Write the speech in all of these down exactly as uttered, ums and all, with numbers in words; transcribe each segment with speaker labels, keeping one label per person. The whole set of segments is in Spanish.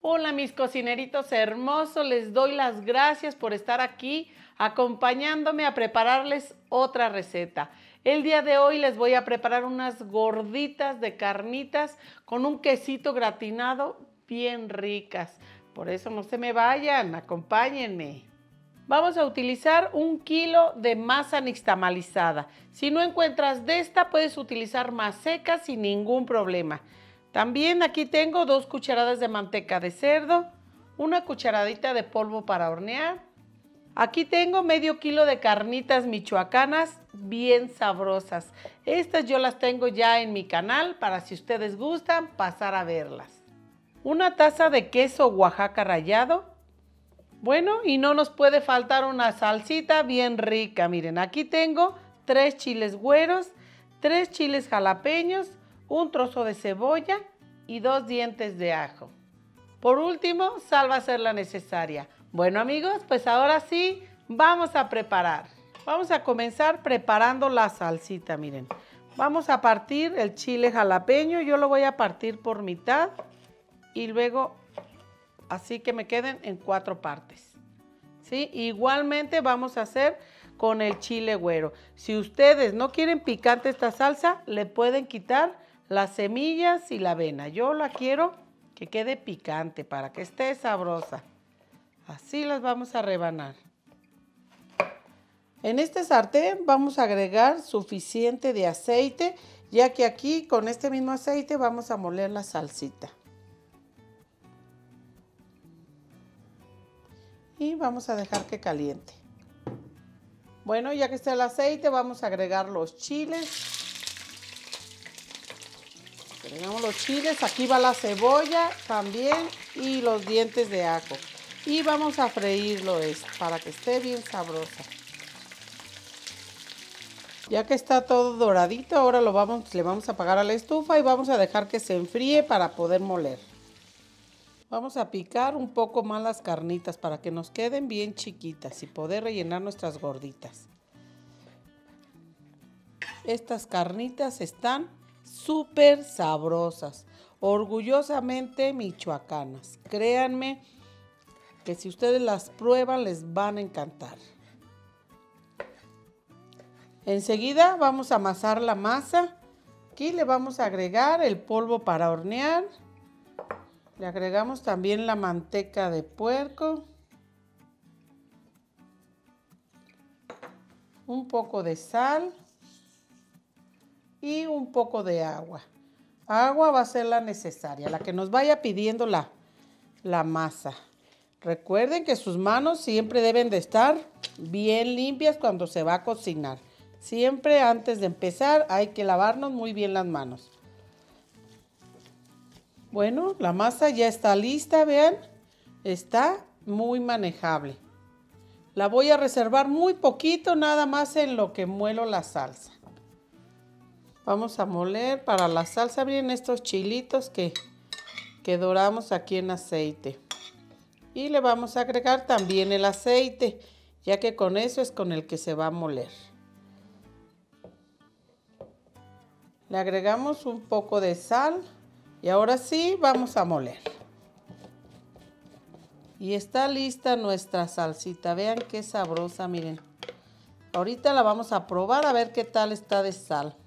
Speaker 1: Hola mis cocineritos hermosos, les doy las gracias por estar aquí acompañándome a prepararles otra receta. El día de hoy les voy a preparar unas gorditas de carnitas con un quesito gratinado bien ricas. Por eso no se me vayan, acompáñenme. Vamos a utilizar un kilo de masa nixtamalizada. Si no encuentras de esta, puedes utilizar más seca sin ningún problema. También aquí tengo dos cucharadas de manteca de cerdo, una cucharadita de polvo para hornear. Aquí tengo medio kilo de carnitas michoacanas bien sabrosas. Estas yo las tengo ya en mi canal para si ustedes gustan pasar a verlas. Una taza de queso Oaxaca rallado. Bueno, y no nos puede faltar una salsita bien rica. Miren, aquí tengo tres chiles güeros, tres chiles jalapeños, un trozo de cebolla y dos dientes de ajo. Por último, sal va a ser la necesaria. Bueno amigos, pues ahora sí, vamos a preparar. Vamos a comenzar preparando la salsita, miren. Vamos a partir el chile jalapeño, yo lo voy a partir por mitad y luego así que me queden en cuatro partes. ¿Sí? Igualmente vamos a hacer con el chile güero. Si ustedes no quieren picante esta salsa, le pueden quitar las semillas y la avena. Yo la quiero que quede picante para que esté sabrosa. Así las vamos a rebanar. En este sartén vamos a agregar suficiente de aceite, ya que aquí con este mismo aceite vamos a moler la salsita. Y vamos a dejar que caliente. Bueno, ya que está el aceite, vamos a agregar los chiles. Agregamos los chiles, aquí va la cebolla también y los dientes de ajo. Y vamos a freírlo esto para que esté bien sabrosa. Ya que está todo doradito, ahora lo vamos, le vamos a apagar a la estufa y vamos a dejar que se enfríe para poder moler. Vamos a picar un poco más las carnitas para que nos queden bien chiquitas y poder rellenar nuestras gorditas. Estas carnitas están súper sabrosas, orgullosamente michoacanas. Créanme que si ustedes las prueban les van a encantar. Enseguida vamos a amasar la masa. Aquí le vamos a agregar el polvo para hornear. Le agregamos también la manteca de puerco, un poco de sal y un poco de agua. Agua va a ser la necesaria, la que nos vaya pidiendo la, la masa. Recuerden que sus manos siempre deben de estar bien limpias cuando se va a cocinar. Siempre antes de empezar hay que lavarnos muy bien las manos. Bueno, la masa ya está lista, vean, está muy manejable. La voy a reservar muy poquito, nada más en lo que muelo la salsa. Vamos a moler para la salsa, miren estos chilitos que, que doramos aquí en aceite. Y le vamos a agregar también el aceite, ya que con eso es con el que se va a moler. Le agregamos un poco de sal. Y ahora sí, vamos a moler. Y está lista nuestra salsita. Vean qué sabrosa, miren. Ahorita la vamos a probar a ver qué tal está de sal.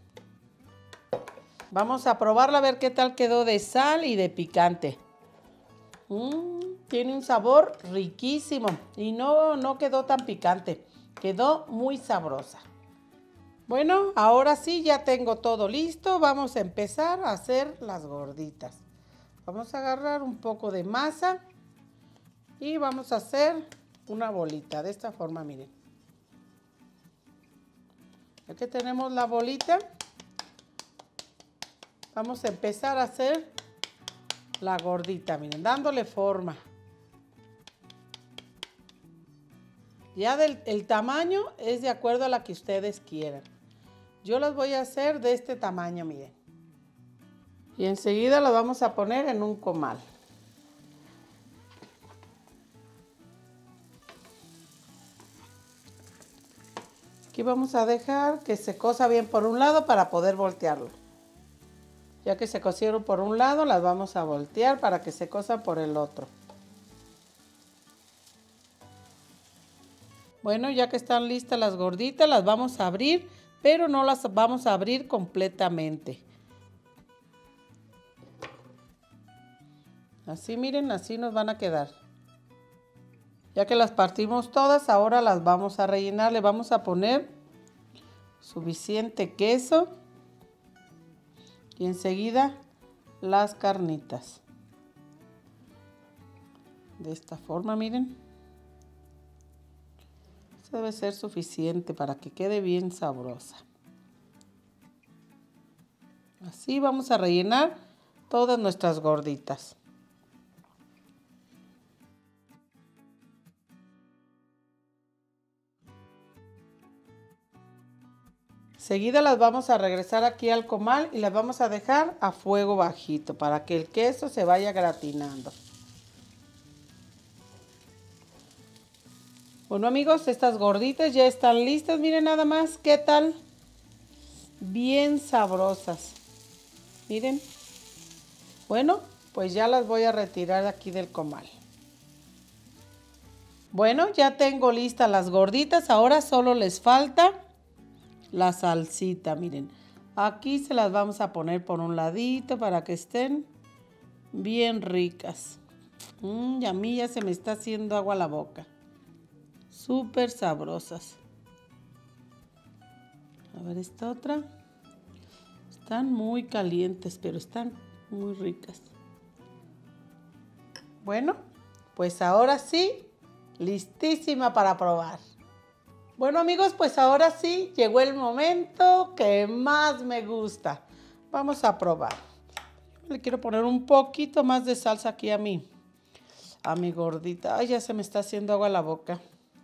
Speaker 1: Vamos a probarla a ver qué tal quedó de sal y de picante. Mm, tiene un sabor riquísimo. Y no, no quedó tan picante. Quedó muy sabrosa. Bueno, ahora sí ya tengo todo listo. Vamos a empezar a hacer las gorditas. Vamos a agarrar un poco de masa y vamos a hacer una bolita de esta forma, miren. Aquí tenemos la bolita. Vamos a empezar a hacer la gordita, miren, dándole forma. Ya del el tamaño es de acuerdo a la que ustedes quieran. Yo las voy a hacer de este tamaño, miren. Y enseguida las vamos a poner en un comal. Aquí vamos a dejar que se cosa bien por un lado para poder voltearlo. Ya que se cocieron por un lado, las vamos a voltear para que se cosan por el otro. Bueno, ya que están listas las gorditas, las vamos a abrir, pero no las vamos a abrir completamente. Así, miren, así nos van a quedar. Ya que las partimos todas, ahora las vamos a rellenar. Le vamos a poner suficiente queso. Y enseguida las carnitas. De esta forma, miren. Esto debe ser suficiente para que quede bien sabrosa. Así vamos a rellenar todas nuestras gorditas. Seguida las vamos a regresar aquí al comal y las vamos a dejar a fuego bajito para que el queso se vaya gratinando. Bueno amigos, estas gorditas ya están listas. Miren nada más qué tal. Bien sabrosas. Miren. Bueno, pues ya las voy a retirar de aquí del comal. Bueno, ya tengo listas las gorditas. Ahora solo les falta la salsita, miren. Aquí se las vamos a poner por un ladito para que estén bien ricas. Mm, y a mí ya se me está haciendo agua a la boca. Súper sabrosas. A ver esta otra. Están muy calientes, pero están muy ricas. Bueno, pues ahora sí, listísima para probar. Bueno amigos, pues ahora sí llegó el momento que más me gusta. Vamos a probar. Le quiero poner un poquito más de salsa aquí a mí, a mi gordita. Ay, ya se me está haciendo agua a la boca.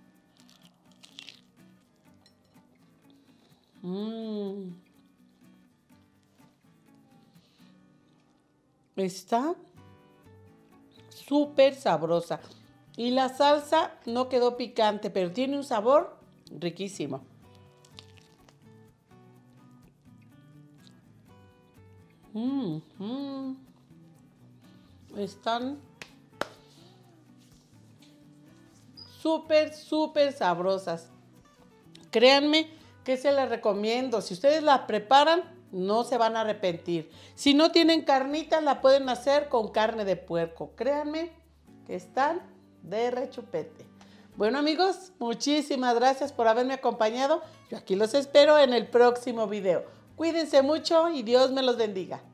Speaker 1: Mmm. Está súper sabrosa. Y la salsa no quedó picante, pero tiene un sabor riquísimo. Mm, mm. Están súper, súper sabrosas. Créanme que se las recomiendo. Si ustedes las preparan, no se van a arrepentir. Si no tienen carnitas, la pueden hacer con carne de puerco. Créanme que están de rechupete. Bueno amigos, muchísimas gracias por haberme acompañado. Yo aquí los espero en el próximo video. Cuídense mucho y Dios me los bendiga.